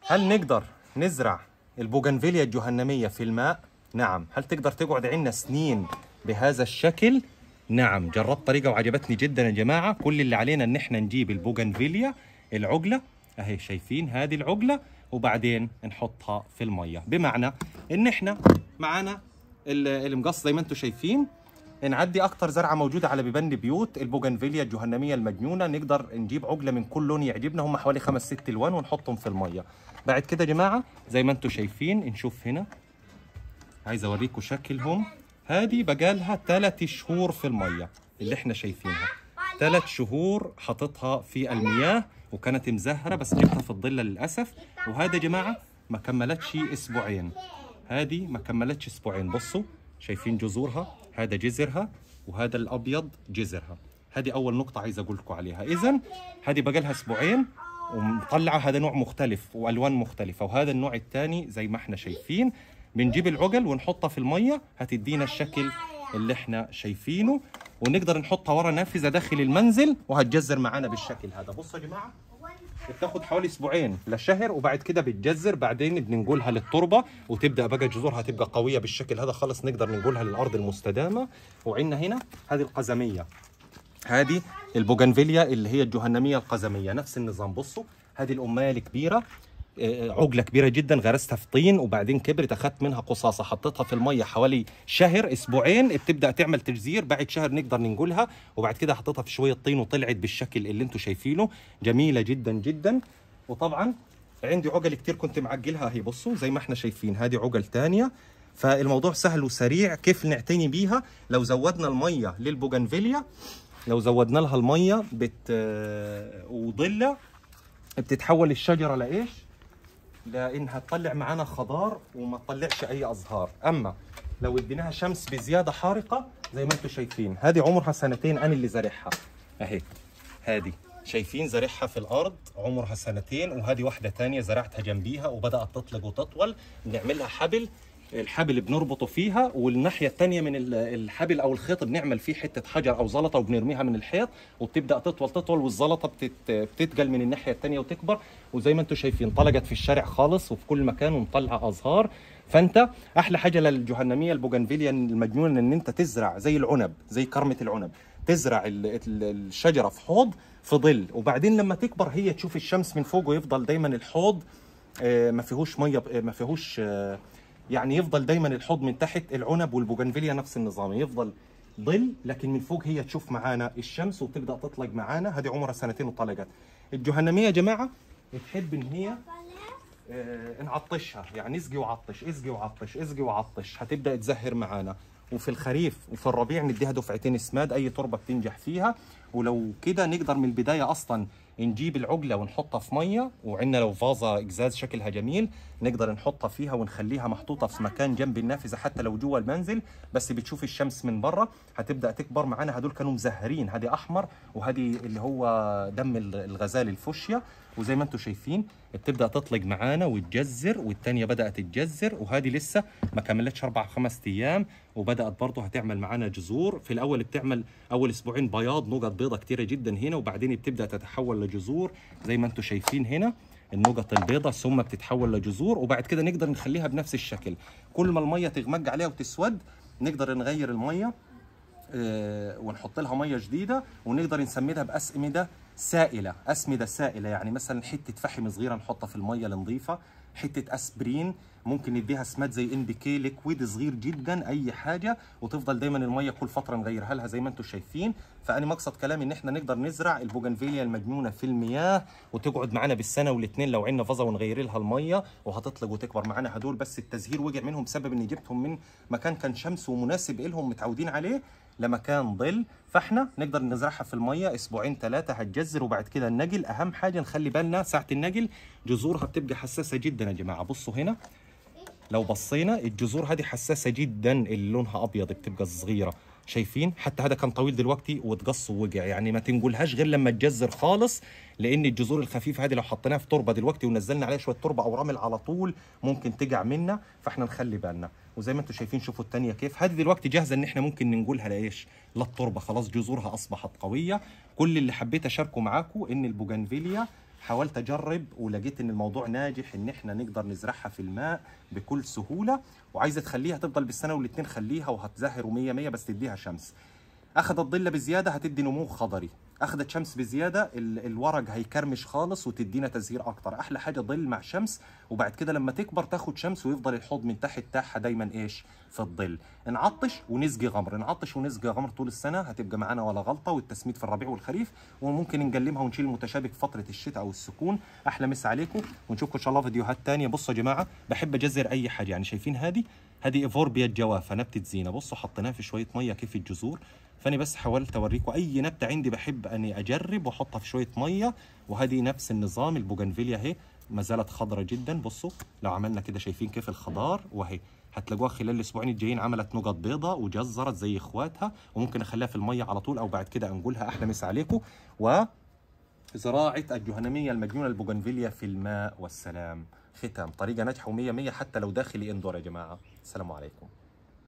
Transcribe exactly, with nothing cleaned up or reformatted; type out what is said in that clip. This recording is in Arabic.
هل نقدر نزرع البوغنفيليا الجهنمية في الماء؟ نعم. هل تقدر تقعد عندنا سنين بهذا الشكل؟ نعم. جربت طريقة وعجبتني جدا يا جماعة. كل اللي علينا ان احنا نجيب البوغنفيليا العقلة اهي، شايفين هذه العقلة، وبعدين نحطها في المية. بمعنى ان احنا معانا المقص زي ما انتم شايفين، نعدي اكتر زرعه موجوده على بيبان بيوت البوغنفيليا الجهنميه المجنونه. نقدر نجيب عقله من كل لون يعجبنا، هم حوالي خمس ست الوان، ونحطهم في الميه. بعد كده يا جماعه زي ما انتم شايفين، نشوف هنا، عايز اوريكم شكلهم. هذه بقالها ثلاث شهور في الميه اللي احنا شايفينها، ثلاث شهور حاططها في المياه وكانت مزهره، بس جبتها في الظل للاسف. وهذا يا جماعه ما كملتش اسبوعين، هذه ما كملتش اسبوعين. بصوا شايفين جذورها، هذا جذرها وهذا الابيض جذرها. هذه اول نقطه عايز اقول لكم عليها. اذا هذه بقى لها اسبوعين ومطلعه، هذا نوع مختلف والوان مختلفه، وهذا النوع الثاني زي ما احنا شايفين. بنجيب العقل ونحطها في الميه، هتدينا الشكل اللي احنا شايفينه، ونقدر نحطها ورا نافذه داخل المنزل وهتجزر معانا بالشكل هذا. بصوا يا جماعه، بتاخد حوالي اسبوعين لشهر، وبعد كده بتجزر، بعدين بننقلها للتربه وتبدا بقى جذورها تبقى قويه بالشكل هذا خالص، نقدر ننقلها للارض المستدامه. وعندنا هنا هذه القزميه، هذه البوغنفيليا اللي هي الجهنميه القزميه، نفس النظام. بصوا هذه الامايه الكبيره، عقله كبيره جدا، غرستها في طين وبعدين كبرت، اخذت منها قصاصه حطيتها في الميه حوالي شهر اسبوعين، بتبدا تعمل تجزير. بعد شهر نقدر ننقلها، وبعد كده حطيتها في شويه طين وطلعت بالشكل اللي انتم شايفينه، جميله جدا جدا. وطبعا عندي عقل كتير كنت معجلها اهي، بصوا زي ما احنا شايفين، هذه عقل ثانيه. فالموضوع سهل وسريع كيف نعتني بيها. لو زودنا الميه للبوغنفيليا، لو زودنا لها الميه بت وظله، بتتحول الشجره لايش؟ لانها تطلع معانا خضار وما تطلعش اي ازهار. اما لو اديناها شمس بزياده حارقه زي ما انتم شايفين، هذه عمرها سنتين انا اللي زارعها اهي، هذه شايفين زارعها في الارض عمرها سنتين، وهذه واحده ثانيه زرعتها جنبيها وبدات تطلق وتطول. بنعمل لها حبل، الحبل بنربطه فيها، والناحيه الثانيه من الحبل او الخيط بنعمل فيه حته حجر او زلطه وبنرميها من الحيط، وبتبدا تطول تطول، والزلطه بتت... بتتقل من الناحيه الثانيه وتكبر. وزي ما انتم شايفين طلقت في الشارع خالص وفي كل مكان ومطلعه ازهار. فانت احلى حاجه للجهنميه البوغنفيليا المجنونه ان انت تزرع زي العنب، زي كرمه العنب، تزرع الشجره في حوض في ظل، وبعدين لما تكبر هي تشوف الشمس من فوق، ويفضل دايما الحوض ما فيهوش ميه، ما فيهوش يعني، يفضل دايما الحوض من تحت العنب والبوغنفيليا نفس النظام، يفضل ظل لكن من فوق هي تشوف معانا الشمس وتبدا تطلق معانا. هذه عمرها سنتين وطلقت. الجهنميه يا جماعه تحب ان هي آه نعطشها، يعني اسقي وعطش اسقي وعطش اسقي وعطش، هتبدا تزهر معانا. وفي الخريف وفي الربيع نديها دفعتين اسماد، اي تربه بتنجح فيها. ولو كده نقدر من البدايه اصلا نجيب العقله ونحطها في ميه، وعندنا لو فازه ازاز شكلها جميل نقدر نحطها فيها ونخليها محطوطه في مكان جنب النافذه حتى لو جوا المنزل، بس بتشوف الشمس من بره هتبدا تكبر معانا. هدول كانوا مزهرين، هذه احمر وهذه اللي هو دم الغزال الفوشيا. وزي ما انتم شايفين بتبدا تطلق معانا وتجزر، والثانيه بدات تجزر، وهذه لسه ما كملتش اربع خمس ايام وبدات برضه هتعمل معانا جذور. في الاول بتعمل اول اسبوعين بياض، نقط بيضه كثيره جدا هنا، وبعدين بتبدا تتحول لجذور زي ما انتم شايفين هنا النقط البيضاء، ثم بتتحول لجذور، وبعد كده نقدر نخليها بنفس الشكل. كل ما الميه تغمق عليها وتسود نقدر نغير الميه اه ونحط لها ميه جديده، ونقدر نسميها باسمده سائله، اسمده سائله، يعني مثلا حته فحم صغيره نحطها في الميه النظيفه، حته اسبرين، ممكن نديها سماد زي ان بي كي ليكويد صغير جدا، اي حاجه، وتفضل دايما الميه كل فتره نغيرها لها زي ما انتم شايفين. فانا مقصد كلامي ان احنا نقدر نزرع البوغنفيليا المجنونه في المياه وتقعد معنا بالسنه والاثنين لو عندنا فازه ونغير لها الميه وهتطلق وتكبر معنا. هدول بس التزهير وقع منهم بسبب اني جبتهم من مكان كان شمس ومناسب لهم متعودين عليه لمكان ظل، فاحنا نقدر نزرعها في الميه اسبوعين ثلاثه هتجزر. وبعد كده النقل، اهم حاجه نخلي بالنا ساعه النقل جذورها بتبقى حساسه جدا يا جماعه. بصوا هنا لو بصينا الجذور هذه حساسه جدا، اللي لونها ابيض بتبقى صغيره، شايفين؟ حتى هذا كان طويل دلوقتي واتقص ووقع، يعني ما تنقلهاش غير لما تجزر خالص، لان الجذور الخفيفه هذه لو حطيناها في تربه دلوقتي ونزلنا عليها شويه تربه او رمل على طول ممكن تقع منا، فاحنا نخلي بالنا. وزي ما انتم شايفين شوفوا الثانيه كيف، هذه دلوقتي جاهزه ان احنا ممكن ننقلها لايش؟ للتربه، خلاص جذورها اصبحت قويه. كل اللي حبيت اشاركه معاكم ان البوغنفيليا حاولت اجرب ولقيت ان الموضوع ناجح، ان احنا نقدر نزرعها في الماء بكل سهوله. وعايزه تخليها تفضل بالسنه والاتنين خليها، وهتزهر مية مية، بس تديها شمس. اخذت ظله بزياده هتدي نمو خضري، اخذت شمس بزياده الورق هيكرمش خالص وتدينا تزهير اكتر. احلى حاجه ظل مع شمس، وبعد كده لما تكبر تاخد شمس ويفضل الحوض من تحت تاعها دايما ايش في الظل. نعطش ونسقي غمر، نعطش ونسقي غمر طول السنه، هتبقى معانا ولا غلطه. والتسميد في الربيع والخريف، وممكن نقلمها ونشيل المتشابك في فتره الشتاء او السكون. احلى مسا عليكم، ونشوفكم ان شاء الله فيديوهات ثانيه. بصوا يا جماعه بحب اجزر اي حاجه، يعني شايفين هذه هذه ايفوربيا الجوافه نبته زينه، بصوا حطيناها في شويه ميه كيف الجذور. فاني بس حاولت اوريكم اي نبته عندي بحب اني اجرب واحطها في شويه ميه. وهذه نفس النظام البوغنفيليا اهي ما زالت خضراء جدا. بصوا لو عملنا كده شايفين كيف الخضار، وهي هتلاقوها خلال الاسبوعين الجايين عملت نقط بيضاء وجزرت زي اخواتها. وممكن اخليها في الميه على طول او بعد كده انقلها. احلى مسا عليكم. وزراعه الجهنميه المجنونه البوغنفيليا في الماء والسلام. ختام طريقه ناجحه ومية مية حتى لو داخلي اندور يا جماعه. السلام عليكم.